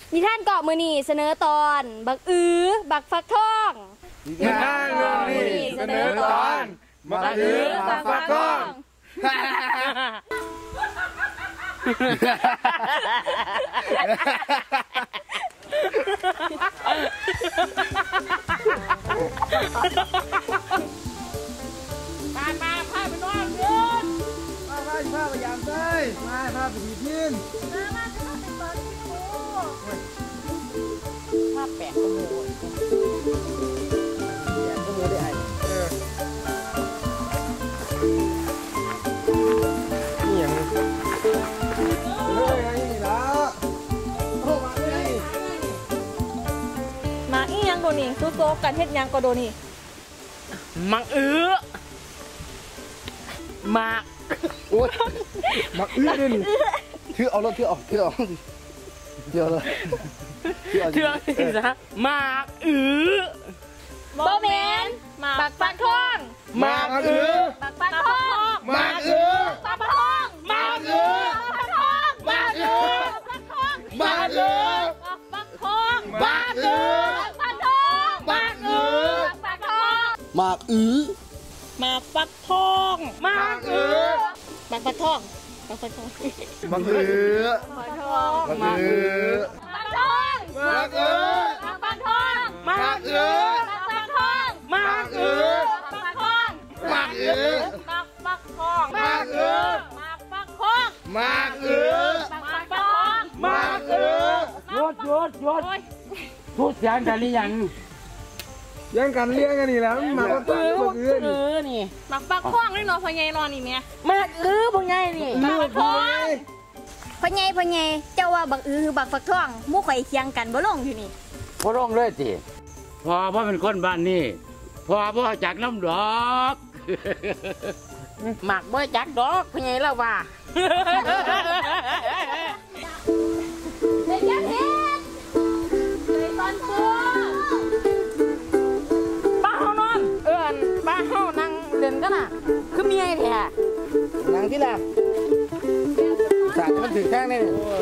นิทานเกาะมือนีเสนอตอนบักบักฟักทองนิทานเรื่องนี้เสนอตอนบักบักฟักทองพาไปนอนเดินพาไปยามใต้พาไปดีพินมาจะต้องเป็นตอนที่ครูมาแปะขโมยก็มือได้นี่อย่างนี้แล้วโอ้มาได้มาอีหยังโดนี่ซุโซกันเฮ็ดยังก็โดนี่มังมาโอ้ยมักด้วยนี่ถือเอาแล้วถือเอาเลยเถื่อนซะมาบ่แม่นบักฟักทองมาบักฟักทองมาบักฟักทองมาฟักทองมาฟักทองมาฟักทองฟักทองฟักทองฟักทองมากมาฟักทองมาบักฟักทองบักฟักทองบักฟักทองบักบักทองบักทองมาบักฟักทองมาบักฟักทองบักบักทองบักฟักทองมากบักฟักทองมาหยุดพูดเสียงกันหรือยังยังกันเลี้ยงกันนี่แล้วมาก็ตั้งบักนี่บักฟักทองนี่เนาะพ่อใหญ่นอนนี่แม่มาพวกไงนี่บักฟักทองพ่อใหญ่เจ้าว่าบักคือบักฟักทองหมู่ข่อยเคียงกันบ่ลงอยู่นี่บ่ลงเลยสิพ่อเป็นคนบ้านนี่พ่อจักน้ำดอกหมักบ่จักดอกพ่อใหญ่แล้วว่าเฮ็ดยังเฮ็ดเลยตอนตัวป้าเฮานอนป้าเฮานั่งเล่นกันน่ะคือเมียแท้นั่งที่ละสาดมันถือข้างนี่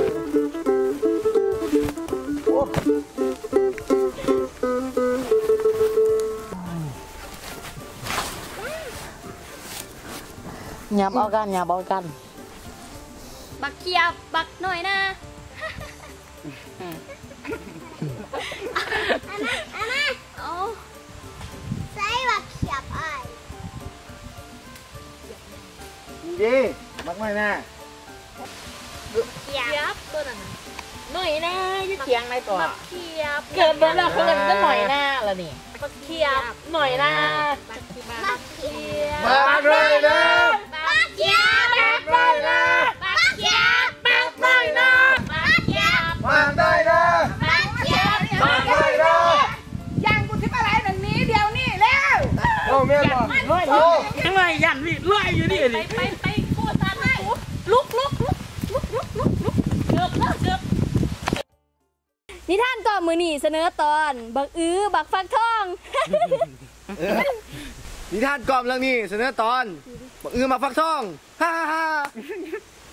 โอ้หยับเอากันบักเขียบบักหน่อยนะอันนั้นเอาใส่บักเขียบไอ้ดีมักไม่แน่เขียบตัวนั้นหน่อยนะยี่เถียงในตัวบักเขียบเกิดเป็นละคนก็หน่อยหน้าละนี่บักเขียบหน่อยหน้าบักเขียบมาเลยนะบักเขียบบักเลยนะบักเขียบบักเลยนะบักเขียบมาได้นะบักเขียบมาได้นะยังกูทิพอะไรแบบนี้เดี๋ยวนี้แล้วโอ้เมียบอกยังไงยันนี่ไล่อยู่นี่ดิไปกูตามให้ลุกเกือบนิทานก่อมือนี่เสนอตอนบักบักฟักทองนิทานกล่อมเรื่องนี้เสนอตอนบักมาฟักทองฮ่า